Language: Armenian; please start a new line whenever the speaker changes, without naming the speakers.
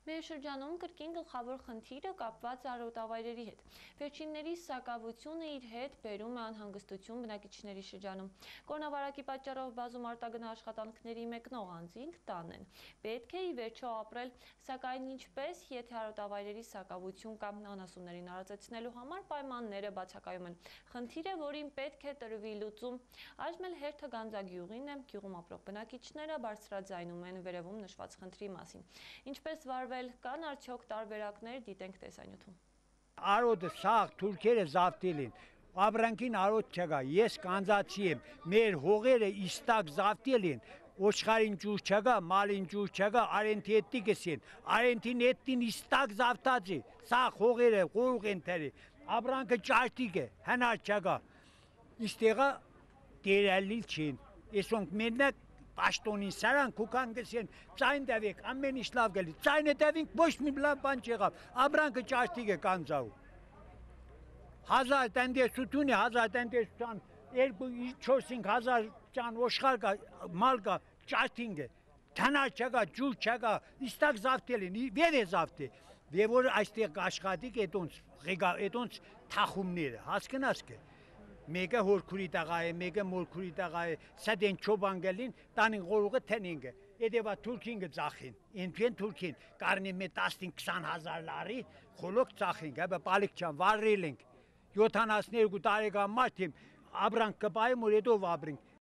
Մեր շրջանում կրկին գլխավոր խնդիրը կապված է արոտավայրերի հետ։ Վերջիններիս սակավությունը իր հետ բերում է անհանգստություն բնակիչների շրջանում։ Կորոնավիրուսի պատճառով բազում արտագնա աշխատանքների մեկնող անձինք տանն են։ Պետք է ի վերջո ապրել, սակայն ինչպես, եթե արոտավայրերի սակավություն կամ անասուններին արածեցնելու համար պայմանները բացակայում են։ Խնդիր է, որին պետք է տրվի լուծում։ Այժմ էլ հերթը Գանձագյուղին է, գյուղում ապրող բնակիչները բարձրաձայնում են վերևում նշված խնդրի մասին։ Ինչպես վարվել, կան արդյոք տարբերակներ, դիտենք տեսանյութում։
Արոտը սաղ թուրքերը զավթելին, ապրանքին արոտ չկա, ես կանձացի եմ, մեր հողերը իստակ զավթելին, ոչխարին ջուր չկա, մալին ջուր չկա, արենթի հետի գսին, արենթին հետին իստակ զավթացի, սաղ հողերը խորուղ են թերի, ապրանքը ճարտիկ է, հնար չկա, իստեղա դերալիլ չին, եսոնք մենակ Պաշտոնին սարան կուքան գսեն, ծայն դավեք, ամեն ինչ լավ գելի, ծայնը դավինք ոչ մի լավ բան չեղավ, ապրանքը ճարտիկ է կանձաու։ Հազար տենդեսություն է, հազար տենդեսության, 2-4-5 հազար ճան ոշխար կա, մալ կա, ճարտինգ է, թանար չկա, ջուր չկա, իստակ զավթելին, վև է զավթի, և որ այստեղ աշխատիկ էտոնց թախումները, հասկնաս կը։ Մեկը հորքուրի տաղա է, մեկը մորքուրի տաղա է, սադեն չոբան գելին, տանին գորուղը թենինգը, եդևա թուրքինգը ծախին, ինքեն թուրքին, կարնի մե 15-20 հազար լարի, խոլոք ծախինգ, հաբա պալիք չան, վարրիլինգ, 72 տարեկան մարդիմ, ապրանք կպայեմ որ հետով ապրինգ,